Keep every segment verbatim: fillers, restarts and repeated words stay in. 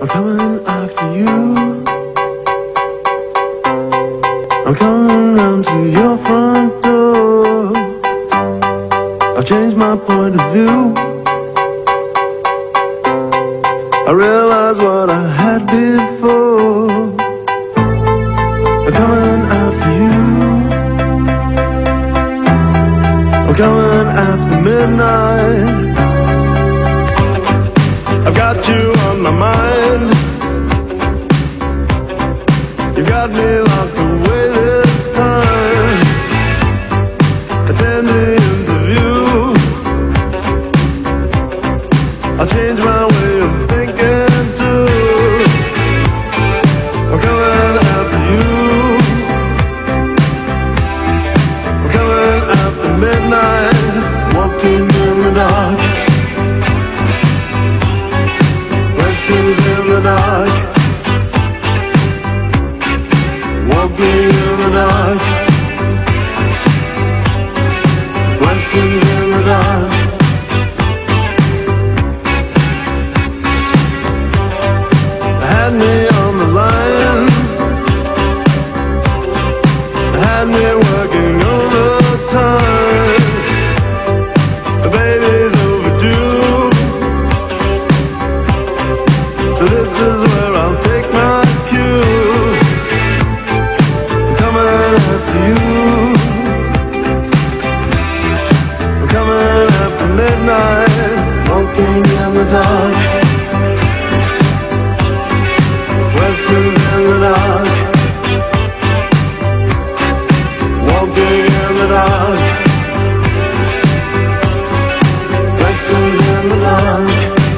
I'm coming after you. I'm coming round to your front door. I've changed my point of view. I realize what I had before. I'm coming after you. I'm coming after midnight. I've got you on my mind. You got me locked away this time. Attend the interview. I'll change my way of thinking too. I'm coming after you. I'm coming after midnight. Walking in the dark. Questions in the dark. Walking in the dark. Questions in the dark. Had me on the line. Had me working overtime. The baby's overdue. So this is where I'll take my cue. I'm coming after you. I'm coming after midnight. Walking in the dark. Questions in the dark. Walking in the dark. Questions in the dark.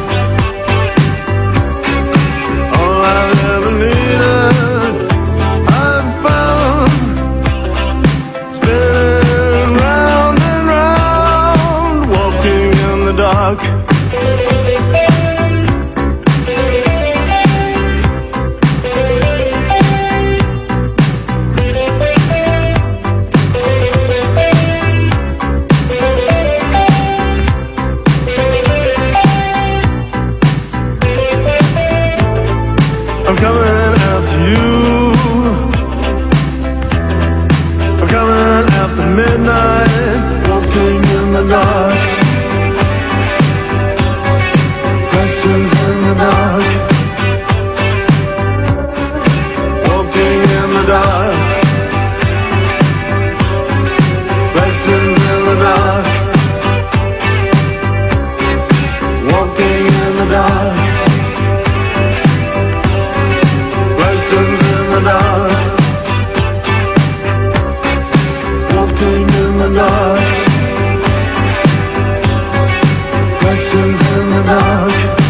All I've ever needed, I've found. Spinning round and round. Walking in the dark. I'm coming after you. I'm coming after midnight. Walking in the dark. Questions in the dark. Walking in the dark. Questions in the dark. Walking in the dark. Questions in the dark. Walking in the dark. Questions in the dark.